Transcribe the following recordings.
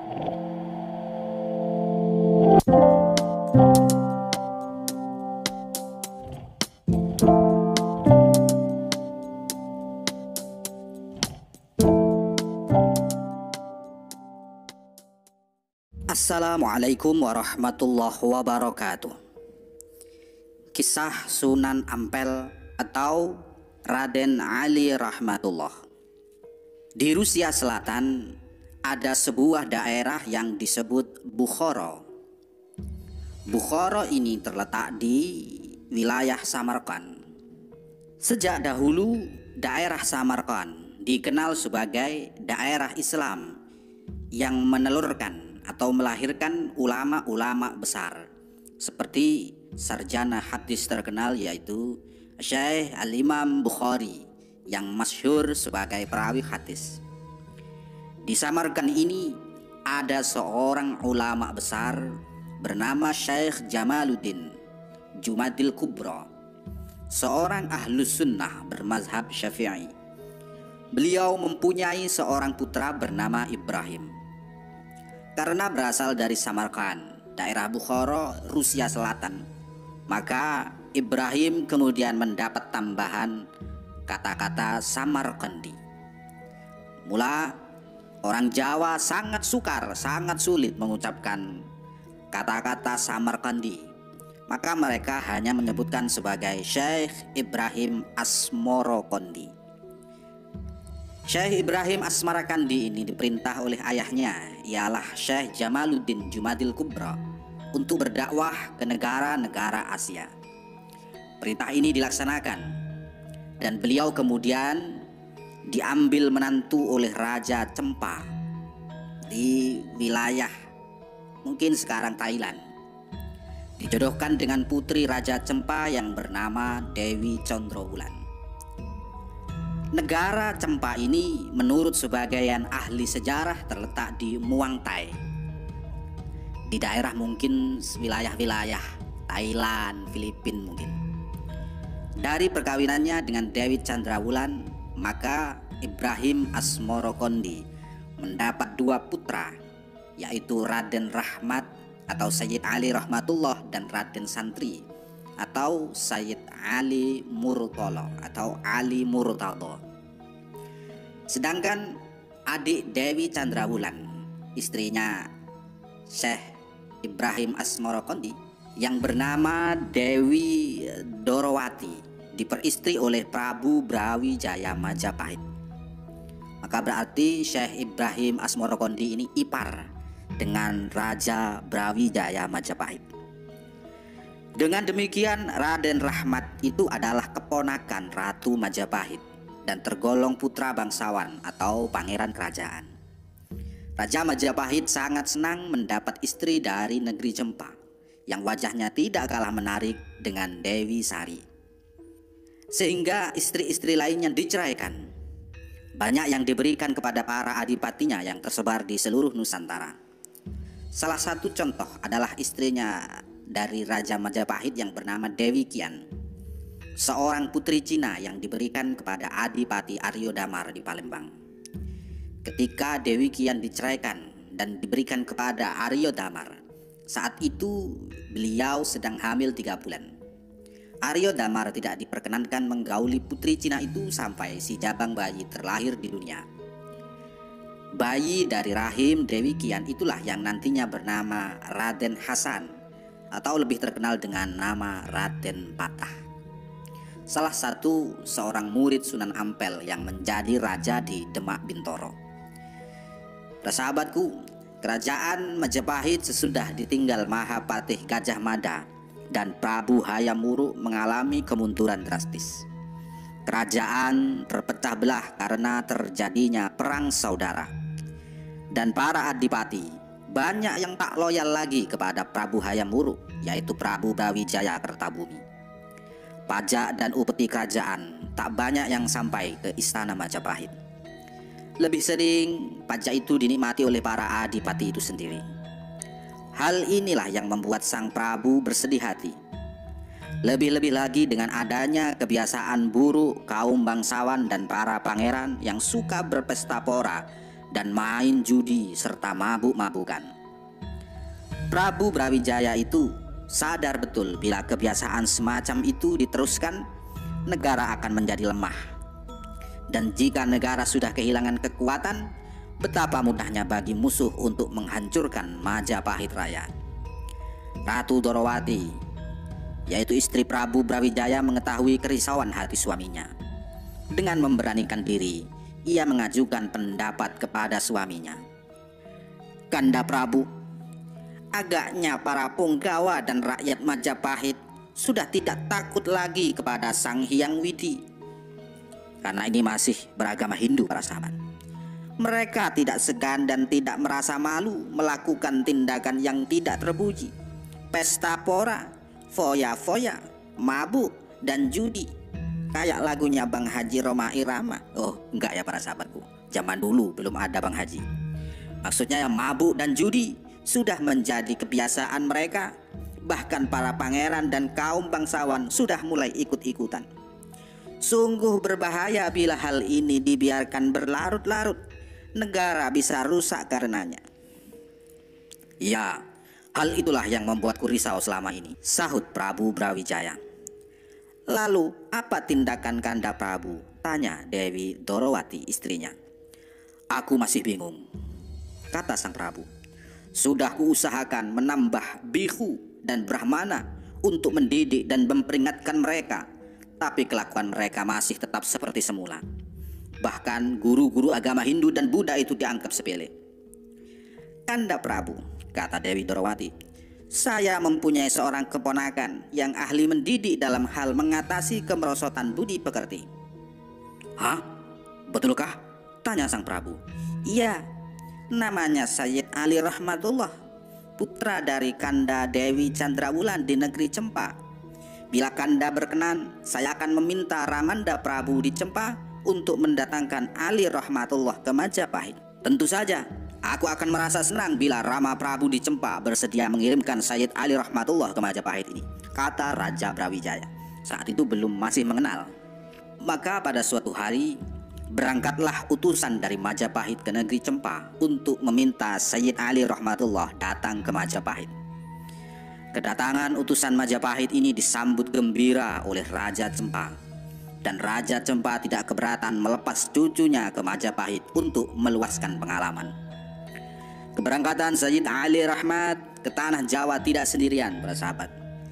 Assalamualaikum warahmatullahi wabarakatuh. Kisah Sunan Ampel atau Raden Ali Rahmatullah. Di Rusia Selatan ada sebuah daerah yang disebut Bukhara. Bukhara ini terletak di wilayah Samarkand. Sejak dahulu daerah Samarkand dikenal sebagai daerah Islam yang menelurkan atau melahirkan ulama-ulama besar seperti sarjana hadis terkenal yaitu Syekh Al-Imam Bukhari yang masyhur sebagai perawi hadis. Di Samarkand ini ada seorang ulama besar bernama Syekh Jamaluddin Jumadil Kubra, seorang ahlus sunnah bermazhab Syafi'i. Beliau mempunyai seorang putra bernama Ibrahim. Karena berasal dari Samarkand, daerah Bukhara, Rusia Selatan, maka Ibrahim kemudian mendapat tambahan kata-kata Samarkandi. Mula orang Jawa sangat sukar, sangat sulit mengucapkan kata-kata Samarkandi, maka mereka hanya menyebutkan sebagai Syekh Ibrahim Asmorokondi. Syekh Ibrahim Asmarakandi ini diperintah oleh ayahnya, ialah Syekh Jamaluddin Jumadil Kubra, untuk berdakwah ke negara-negara Asia. Perintah ini dilaksanakan dan beliau kemudian diambil menantu oleh Raja Cempa di wilayah mungkin sekarang Thailand. Dijodohkan dengan putri Raja Cempa yang bernama Dewi Condrowulan. Negara Cempa ini menurut sebagian ahli sejarah terletak di Muang Thai, di daerah mungkin wilayah-wilayah Thailand, Filipina mungkin. Dari perkawinannya dengan Dewi Chandrawulan, maka Ibrahim Asmorokondi mendapat dua putra, yaitu Raden Rahmat atau Sayyid Ali Rahmatullah dan Raden Santri atau Sayyid Ali Murtala atau Ali Murtado. Sedangkan adik Dewi Chandrawulan, istrinya Syekh Ibrahim Asmorokondi yang bernama Dewi Dorowati, diperistri oleh Prabu Brawijaya Majapahit. Maka berarti Syekh Ibrahim Asmorokondi ini ipar dengan Raja Brawijaya Majapahit. Dengan demikian Raden Rahmat itu adalah keponakan Ratu Majapahit dan tergolong putra bangsawan atau pangeran kerajaan. Raja Majapahit sangat senang mendapat istri dari negeri Cempa yang wajahnya tidak kalah menarik dengan Dewi Sari, sehingga istri-istri lainnya diceraikan. Banyak yang diberikan kepada para adipatinya yang tersebar di seluruh Nusantara. Salah satu contoh adalah istrinya dari Raja Majapahit yang bernama Dewi Kian, seorang putri Cina yang diberikan kepada Adipati Aryo Damar di Palembang. Ketika Dewi Kian diceraikan dan diberikan kepada Aryo Damar, saat itu beliau sedang hamil 3 bulan. Aryo Damar tidak diperkenankan menggauli putri Cina itu sampai si jabang bayi terlahir di dunia. Bayi dari rahim Dewi Kian itulah yang nantinya bernama Raden Hasan atau lebih terkenal dengan nama Raden Patah, salah satu seorang murid Sunan Ampel yang menjadi raja di Demak Bintoro. Sahabatku, kerajaan Majapahit sesudah ditinggal Mahapatih Gajah Mada dan Prabu Hayam Wuruk mengalami kemunduran drastis. Kerajaan terpecah belah karena terjadinya perang saudara, dan para adipati banyak yang tak loyal lagi kepada Prabu Hayam Wuruk, yaitu Prabu Brawijaya Kertabumi. Pajak dan upeti kerajaan tak banyak yang sampai ke istana Majapahit. Lebih sering pajak itu dinikmati oleh para adipati itu sendiri. Hal inilah yang membuat sang Prabu bersedih hati. Lebih-lebih lagi dengan adanya kebiasaan buruk kaum bangsawan dan para pangeran yang suka berpesta pora dan main judi serta mabuk-mabukan. Prabu Brawijaya itu sadar betul bila kebiasaan semacam itu diteruskan, negara akan menjadi lemah. Dan jika negara sudah kehilangan kekuatan, betapa mudahnya bagi musuh untuk menghancurkan Majapahit Raya. Ratu Dorowati, yaitu istri Prabu Brawijaya, mengetahui kerisauan hati suaminya. Dengan memberanikan diri, ia mengajukan pendapat kepada suaminya. "Kanda Prabu, agaknya para punggawa dan rakyat Majapahit sudah tidak takut lagi kepada Sang Hyang Widi." Karena ini masih beragama Hindu, para sahabat. Mereka tidak segan dan tidak merasa malu melakukan tindakan yang tidak terpuji. Pesta pora, foya-foya, mabuk, dan judi. Kayak lagunya Bang Haji Roma Irama. Oh enggak ya para sahabatku, zaman dulu belum ada Bang Haji. Maksudnya yang mabuk dan judi sudah menjadi kebiasaan mereka. Bahkan para pangeran dan kaum bangsawan sudah mulai ikut-ikutan. Sungguh berbahaya bila hal ini dibiarkan berlarut-larut. Negara bisa rusak karenanya. "Ya, hal itulah yang membuatku risau selama ini," sahut Prabu Brawijaya. "Lalu apa tindakan Kanda Prabu?" tanya Dewi Dorowati istrinya. "Aku masih bingung," kata sang Prabu. "Sudah kuusahakan menambah bihu dan brahmana untuk mendidik dan memperingatkan mereka, tapi kelakuan mereka masih tetap seperti semula. Bahkan guru-guru agama Hindu dan Buddha itu dianggap sepele." "Kanda Prabu," kata Dewi Dorowati, "saya mempunyai seorang keponakan yang ahli mendidik dalam hal mengatasi kemerosotan budi pekerti." "Hah? Betulkah?" tanya sang Prabu. "Iya, namanya Sayyid Ali Rahmatullah, putra dari Kanda Dewi Candrawulan di negeri Cempa. Bila Kanda berkenan, saya akan meminta Ramanda Prabu di Cempa untuk mendatangkan Ali Rahmatullah ke Majapahit. Tentu saja aku akan merasa senang bila Rama Prabu di Cempa bersedia mengirimkan Sayyid Ali Rahmatullah ke Majapahit ini," kata Raja Brawijaya. Saat itu belum masih mengenal. Maka pada suatu hari berangkatlah utusan dari Majapahit ke negeri Cempa untuk meminta Sayyid Ali Rahmatullah datang ke Majapahit. Kedatangan utusan Majapahit ini disambut gembira oleh Raja Cempa. Dan Raja Cempa tidak keberatan melepas cucunya ke Majapahit untuk meluaskan pengalaman. Keberangkatan Sayyid Ali Rahmat ke tanah Jawa tidak sendirian, para sahabat.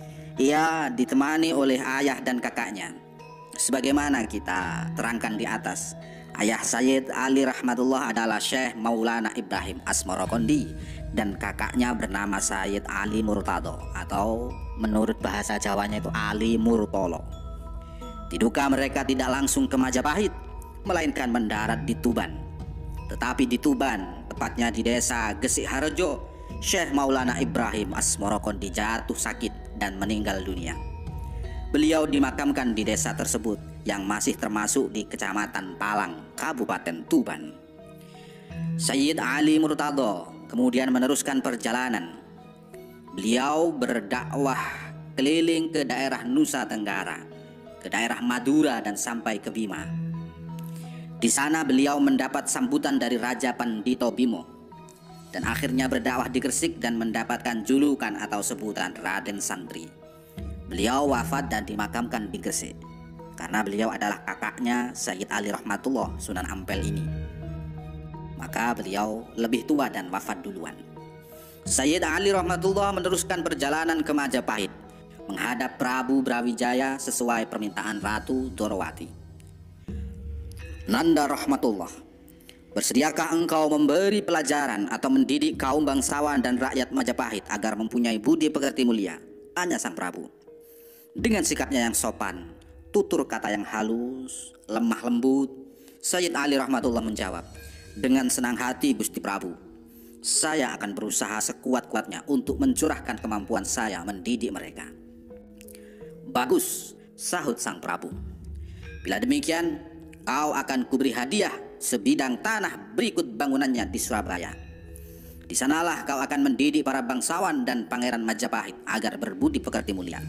Ia ditemani oleh ayah dan kakaknya. Sebagaimana kita terangkan di atas, ayah Sayyid Ali Rahmatullah adalah Syekh Maulana Ibrahim Asmorokondi, dan kakaknya bernama Sayyid Ali Murtado, atau menurut bahasa Jawanya itu Ali Murtolo. Diduga mereka tidak langsung ke Majapahit, melainkan mendarat di Tuban. Tetapi di Tuban, tepatnya di desa Gesik Harjo, Syekh Maulana Ibrahim Asmorokondi jatuh sakit dan meninggal dunia. Beliau dimakamkan di desa tersebut yang masih termasuk di Kecamatan Palang, Kabupaten Tuban. Sayyid Ali Murtado kemudian meneruskan perjalanan. Beliau berdakwah keliling ke daerah Nusa Tenggara, ke daerah Madura, dan sampai ke Bima. Di sana beliau mendapat sambutan dari Raja Pandito Bimo, dan akhirnya berdakwah di Gresik dan mendapatkan julukan atau sebutan Raden Santri. Beliau wafat dan dimakamkan di Gresik karena beliau adalah kakaknya Sayyid Ali Rahmatullah Sunan Ampel ini. Maka beliau lebih tua dan wafat duluan. Sayyid Ali Rahmatullah meneruskan perjalanan ke Majapahit menghadap Prabu Brawijaya sesuai permintaan Ratu Dorowati. "Nanda Rahmatullah, bersediakah engkau memberi pelajaran atau mendidik kaum bangsawan dan rakyat Majapahit agar mempunyai budi pekerti mulia?" tanya sang Prabu. Dengan sikapnya yang sopan, tutur kata yang halus, lemah lembut, Sayyid Ali Rahmatullah menjawab, "Dengan senang hati Gusti Prabu, saya akan berusaha sekuat-kuatnya untuk mencurahkan kemampuan saya mendidik mereka." "Bagus," sahut sang Prabu. "Bila demikian, kau akan kuberi hadiah sebidang tanah berikut bangunannya di Surabaya. Di sanalah kau akan mendidik para bangsawan dan pangeran Majapahit agar berbudi pekerti mulia."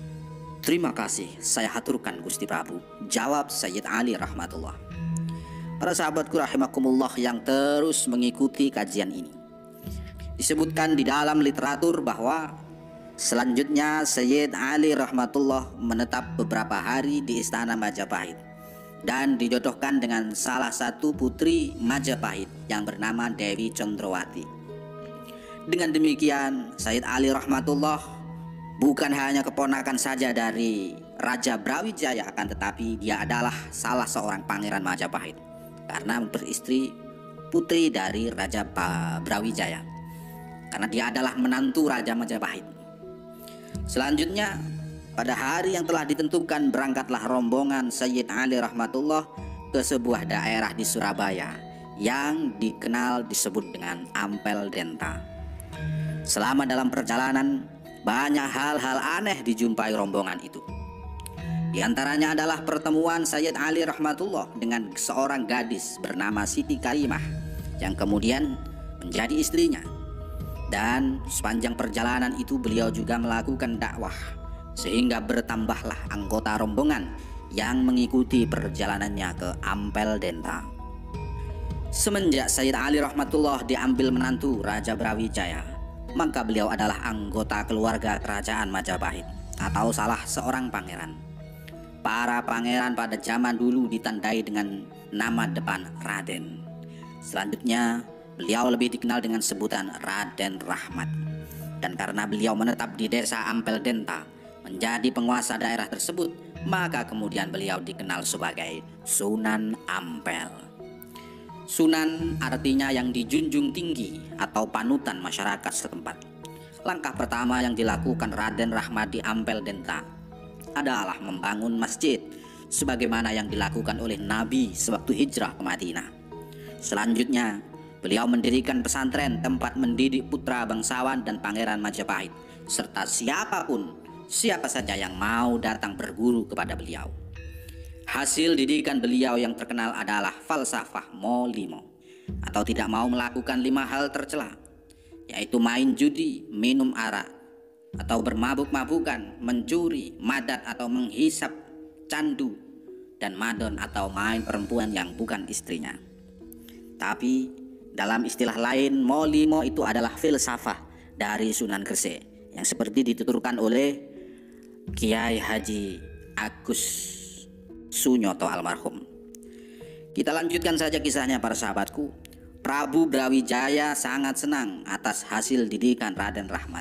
"Terima kasih, saya haturkan Gusti Prabu," jawab Sayyid Ali Rahmatullah. Para sahabatku rahimakumullah yang terus mengikuti kajian ini, disebutkan di dalam literatur bahwa selanjutnya Sayyid Ali rahmatullah menetap beberapa hari di istana Majapahit dan dijodohkan dengan salah satu putri Majapahit yang bernama Dewi Condrowati. Dengan demikian, Sayyid Ali rahmatullah bukan hanya keponakan saja dari Raja Brawijaya, akan tetapi dia adalah salah seorang pangeran Majapahit karena beristri putri dari Raja Brawijaya, karena dia adalah menantu Raja Majapahit. Selanjutnya, pada hari yang telah ditentukan, berangkatlah rombongan Sayyid Ali rahmatullah ke sebuah daerah di Surabaya yang disebut dengan Ampel Denta. Selama dalam perjalanan, banyak hal-hal aneh dijumpai rombongan itu. Di antaranya adalah pertemuan Sayyid Ali rahmatullah dengan seorang gadis bernama Siti Karimah yang kemudian menjadi istrinya. Dan sepanjang perjalanan itu beliau juga melakukan dakwah, sehingga bertambahlah anggota rombongan yang mengikuti perjalanannya ke Ampel Denta. Semenjak Sayyid Ali rahmatullah diambil menantu Raja Brawijaya, maka beliau adalah anggota keluarga kerajaan Majapahit atau salah seorang pangeran. Para pangeran pada zaman dulu ditandai dengan nama depan Raden. Selanjutnya beliau lebih dikenal dengan sebutan Raden Rahmat. Dan karena beliau menetap di desa Ampel Denta, menjadi penguasa daerah tersebut, maka kemudian beliau dikenal sebagai Sunan Ampel. Sunan artinya yang dijunjung tinggi atau panutan masyarakat setempat. Langkah pertama yang dilakukan Raden Rahmat di Ampel Denta adalah membangun masjid sebagaimana yang dilakukan oleh Nabi sewaktu hijrah ke Madinah. Selanjutnya, beliau mendirikan pesantren tempat mendidik putra bangsawan dan pangeran Majapahit serta siapa saja yang mau datang berguru kepada beliau. Hasil didikan beliau yang terkenal adalah falsafah molimo, atau tidak mau melakukan 5 hal tercela, yaitu main judi, minum arak, atau bermabuk-mabukan, mencuri, madat atau menghisap, candu, dan madon atau main perempuan yang bukan istrinya. Tapi dalam istilah lain, molimo itu adalah filsafah dari Sunan Gresik yang seperti dituturkan oleh Kiai Haji Agus Sunyoto almarhum. Kita lanjutkan saja kisahnya para sahabatku. Prabu Brawijaya sangat senang atas hasil didikan Raden Rahmat.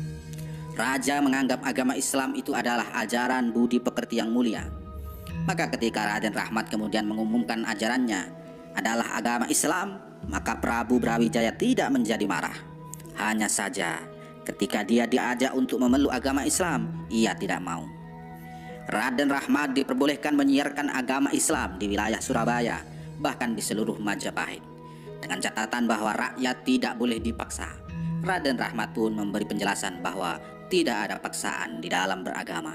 Raja menganggap agama Islam itu adalah ajaran budi pekerti yang mulia. Maka ketika Raden Rahmat kemudian mengumumkan ajarannya adalah agama Islam, maka Prabu Brawijaya tidak menjadi marah. Hanya saja ketika dia diajak untuk memeluk agama Islam, ia tidak mau. Raden Rahmat diperbolehkan menyiarkan agama Islam di wilayah Surabaya, bahkan di seluruh Majapahit, dengan catatan bahwa rakyat tidak boleh dipaksa. Raden Rahmat pun memberi penjelasan bahwa tidak ada paksaan di dalam beragama.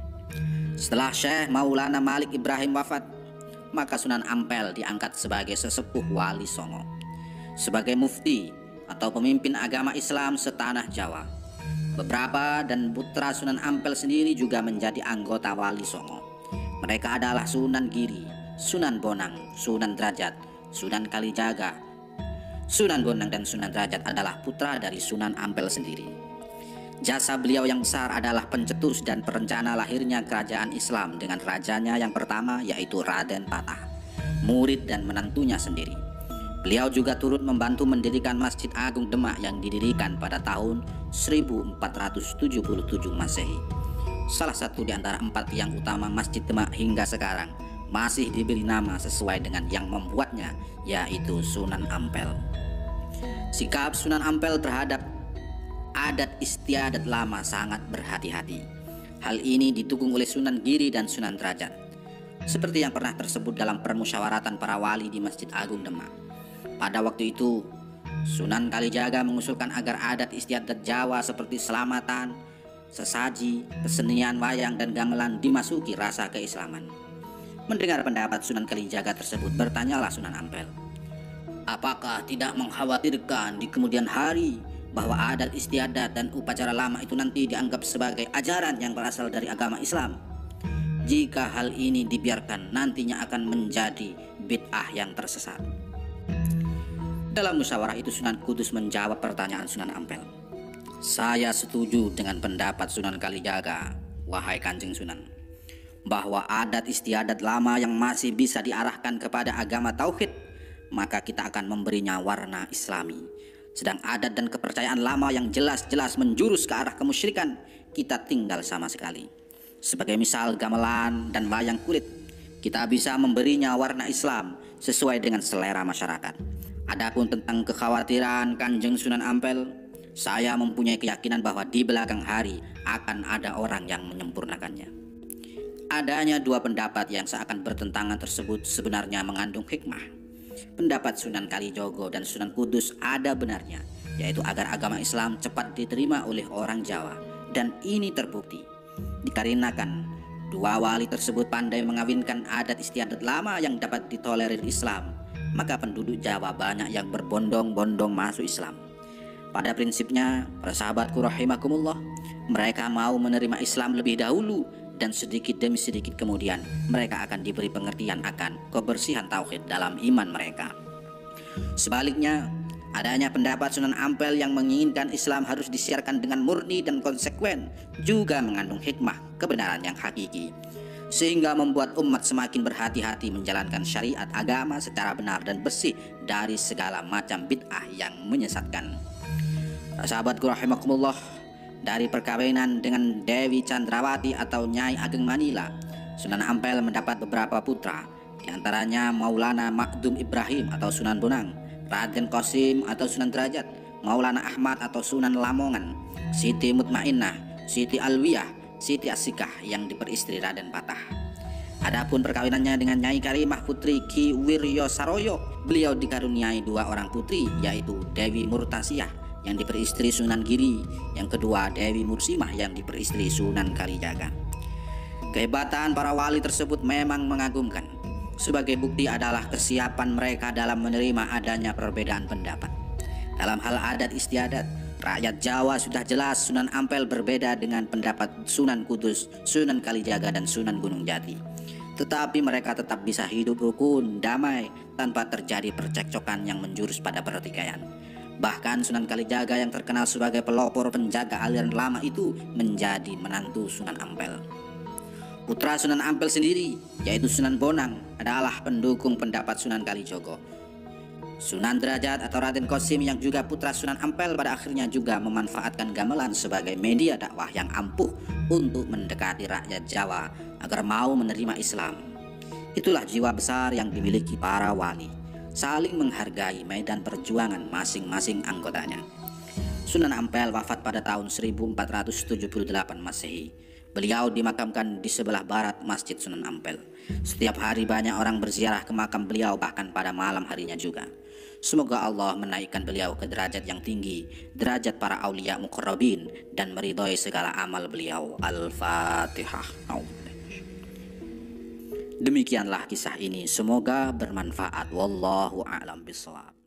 Setelah Syekh Maulana Malik Ibrahim wafat, maka Sunan Ampel diangkat sebagai sesepuh Wali Songo, sebagai mufti atau pemimpin agama Islam setanah Jawa. Beberapa dan putra Sunan Ampel sendiri juga menjadi anggota Wali Songo. Mereka adalah Sunan Giri, Sunan Bonang, Sunan Derajat, Sunan Kalijaga. Sunan Bonang dan Sunan Derajat adalah putra dari Sunan Ampel sendiri. Jasa beliau yang besar adalah pencetus dan perencana lahirnya kerajaan Islam dengan rajanya yang pertama, yaitu Raden Patah, murid dan menantunya sendiri. Beliau juga turut membantu mendirikan Masjid Agung Demak yang didirikan pada tahun 1477 Masehi. Salah satu di antara 4 tiang utama Masjid Demak hingga sekarang masih diberi nama sesuai dengan yang membuatnya, yaitu Sunan Ampel. Sikap Sunan Ampel terhadap adat istiadat lama sangat berhati-hati. Hal ini didukung oleh Sunan Giri dan Sunan Derajat, seperti yang pernah tersebut dalam permusyawaratan para wali di Masjid Agung Demak. Pada waktu itu, Sunan Kalijaga mengusulkan agar adat istiadat Jawa seperti selamatan, sesaji, kesenian wayang dan gamelan dimasuki rasa keislaman. Mendengar pendapat Sunan Kalijaga tersebut, bertanyalah Sunan Ampel, apakah tidak mengkhawatirkan di kemudian hari bahwa adat istiadat dan upacara lama itu nanti dianggap sebagai ajaran yang berasal dari agama Islam? Jika hal ini dibiarkan, nantinya akan menjadi bid'ah yang tersesat. Dalam musyawarah itu Sunan Kudus menjawab pertanyaan Sunan Ampel. Saya setuju dengan pendapat Sunan Kalijaga, wahai Kanjeng Sunan, bahwa adat istiadat lama yang masih bisa diarahkan kepada agama tauhid, maka kita akan memberinya warna islami. Sedang adat dan kepercayaan lama yang jelas-jelas menjurus ke arah kemusyrikan, kita tinggal sama sekali. Sebagai misal gamelan dan wayang kulit, kita bisa memberinya warna Islam sesuai dengan selera masyarakat. Adapun tentang kekhawatiran Kanjeng Sunan Ampel, saya mempunyai keyakinan bahwa di belakang hari akan ada orang yang menyempurnakannya. Adanya dua pendapat yang seakan bertentangan tersebut sebenarnya mengandung hikmah. Pendapat Sunan Kalijogo dan Sunan Kudus ada benarnya, yaitu agar agama Islam cepat diterima oleh orang Jawa, dan ini terbukti dikarenakan dua wali tersebut pandai mengawinkan adat istiadat lama yang dapat ditolerir Islam, maka penduduk Jawa banyak yang berbondong-bondong masuk Islam. Pada prinsipnya, para sahabatku rahimakumullah, mereka mau menerima Islam lebih dahulu, dan sedikit demi sedikit kemudian mereka akan diberi pengertian akan kebersihan tauhid dalam iman mereka. Sebaliknya, adanya pendapat Sunan Ampel yang menginginkan Islam harus disiarkan dengan murni dan konsekuen juga mengandung hikmah kebenaran yang hakiki, sehingga membuat umat semakin berhati-hati menjalankan syariat agama secara benar dan bersih dari segala macam bid'ah yang menyesatkan. Sahabatku rahimakumullah, dari perkawinan dengan Dewi Chandrawati atau Nyai Ageng Manila, Sunan Ampel mendapat beberapa putra, diantaranya Maulana Makdum Ibrahim atau Sunan Bonang, Raden Qasim atau Sunan Derajat, Maulana Ahmad atau Sunan Lamongan, Siti Mutmainnah, Siti Alwiyah, Siti Asikah yang diperistri Raden Patah. Adapun perkawinannya dengan Nyai Karimah putri Ki Wiryo Saroyo, beliau dikaruniai dua orang putri, yaitu Dewi Murtasiyah yang diperistri Sunan Giri, yang kedua Dewi Mursimah yang diperistri Sunan Kalijaga. Kehebatan para wali tersebut memang mengagumkan. Sebagai bukti adalah kesiapan mereka dalam menerima adanya perbedaan pendapat. Dalam hal adat istiadat, rakyat Jawa sudah jelas Sunan Ampel berbeda dengan pendapat Sunan Kudus, Sunan Kalijaga, dan Sunan Gunung Jati. Tetapi mereka tetap bisa hidup rukun, damai, tanpa terjadi percekcokan yang menjurus pada pertikaian. Bahkan Sunan Kalijaga yang terkenal sebagai pelopor penjaga aliran lama itu menjadi menantu Sunan Ampel. Putra Sunan Ampel sendiri, yaitu Sunan Bonang, adalah pendukung pendapat Sunan Kalijogo. Sunan Derajat atau Raden Qasim yang juga putra Sunan Ampel pada akhirnya juga memanfaatkan gamelan sebagai media dakwah yang ampuh untuk mendekati rakyat Jawa agar mau menerima Islam. Itulah jiwa besar yang dimiliki para wali, saling menghargai medan perjuangan masing-masing anggotanya. Sunan Ampel wafat pada tahun 1478 Masehi. Beliau dimakamkan di sebelah barat Masjid Sunan Ampel. Setiap hari banyak orang berziarah ke makam beliau, bahkan pada malam harinya juga. Semoga Allah menaikkan beliau ke derajat yang tinggi, derajat para aulia muqarrabin, dan meridhoi segala amal beliau. Al-Fatihah. Demikianlah kisah ini, semoga bermanfaat. Wallahu a'lam bishawab.